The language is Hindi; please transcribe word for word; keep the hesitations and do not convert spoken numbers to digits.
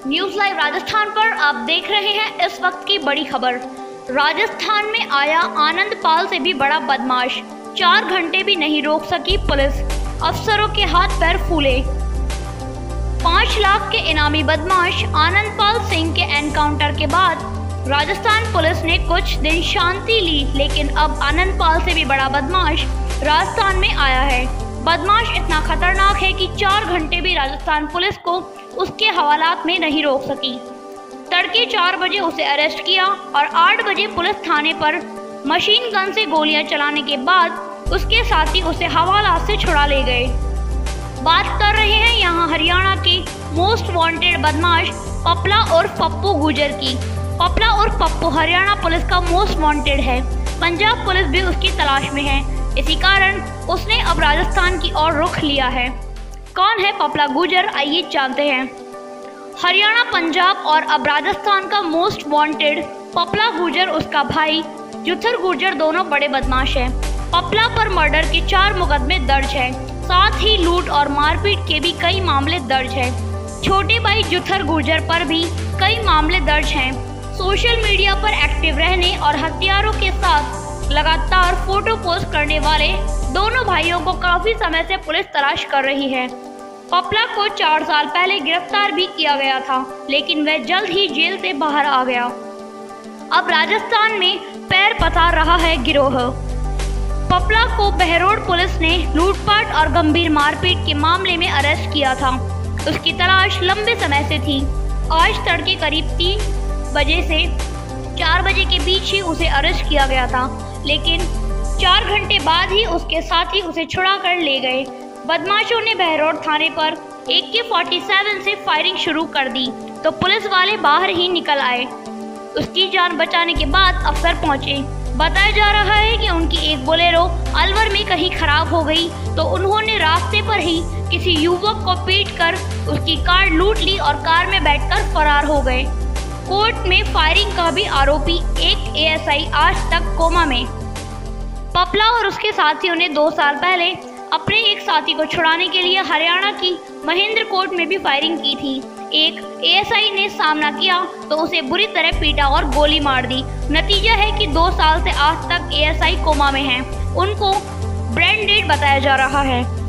न्यूज़ लाइव राजस्थान पर आप देख रहे हैं इस वक्त की बड़ी खबर। राजस्थान में आया आनंदपाल से भी बड़ा बदमाश, चार घंटे भी नहीं रोक सकी पुलिस, अफसरों के हाथ पैर फूले। पाँच लाख के इनामी बदमाश आनंदपाल सिंह के एनकाउंटर के बाद राजस्थान पुलिस ने कुछ दिन शांति ली, लेकिन अब आनंदपाल से भी बड़ा बदमाश राजस्थान में आया है। बदमाश इतना खतरनाक है कि चार घंटे भी राजस्थान पुलिस को उसके हवालात में नहीं रोक सकी। तड़के चार बजे उसे अरेस्ट किया और आठ बजे पुलिस थाने पर मशीन गन से गोलियां चलाने के बाद उसके साथी उसे हवालात से छुड़ा ले गए। बात कर रहे हैं यहाँ हरियाणा के मोस्ट वांटेड बदमाश पपला और पप्पू गुर्जर की। पपला और पप्पू हरियाणा पुलिस का मोस्ट वांटेड है। पंजाब पुलिस भी उसकी तलाश में है, इसी कारण उसने अब राजस्थान की ओर रुख लिया है। कौन है पपला गुर्जर, आइए जानते हैं। हरियाणा, पंजाब और अब राजस्थान का मोस्ट वांटेड पपला गुर्जर, उसका भाई जुथर गुर्जर दोनों बड़े बदमाश हैं। पपला पर मर्डर के चार मुकदमे दर्ज हैं, साथ ही लूट और मारपीट के भी कई मामले दर्ज हैं। छोटे भाई जुथर गुर्जर पर भी कई मामले दर्ज हैं। सोशल मीडिया पर एक्टिव रहने और हथियारों के साथ लगातार फोटो पोस्ट करने वाले दोनों भाइयों को काफी समय से पुलिस तलाश कर रही है। पपला को चार साल पहले गिरफ्तार भी किया गया था, लेकिन वह जल्द ही जेल से बाहर आ गया। अब राजस्थान में पैर पसार रहा है गिरोह। पपला को बहरोड पुलिस ने लूटपाट और गंभीर मारपीट के मामले में अरेस्ट किया था। उसकी तलाश लंबे समय से थी। आज तड़के करीब तीन बजे से चार बजे के बीच ही उसे अरेस्ट किया गया था, लेकिन चार घंटे बाद ही उसके साथी उसे छुड़ा कर ले गए। बदमाशों ने बहरोड थाने पर ए के सैंतालीस से फायरिंग शुरू कर दी तो पुलिस वाले बाहर ही निकल आए। उसकी जान बचाने के बाद अफसर पहुंचे। बताया जा रहा है कि उनकी एक बोलेरो अलवर में कहीं खराब हो गई तो उन्होंने रास्ते पर ही किसी युवक को पीटकर उसकी कार लूट ली और कार में बैठकर फरार हो गए। कोर्ट में फायरिंग का भी आरोपी एक ए एस आई आज तक कोमा में। पपला और उसके साथियों ने दो साल पहले अपने एक साथी को छुड़ाने के लिए हरियाणा की महेंद्र कोर्ट में भी फायरिंग की थी। एक ए एस आई ने सामना किया तो उसे बुरी तरह पीटा और गोली मार दी। नतीजा है कि दो साल से आज तक ए एस आई कोमा में हैं। उनको ब्रेन डेड बताया जा रहा है।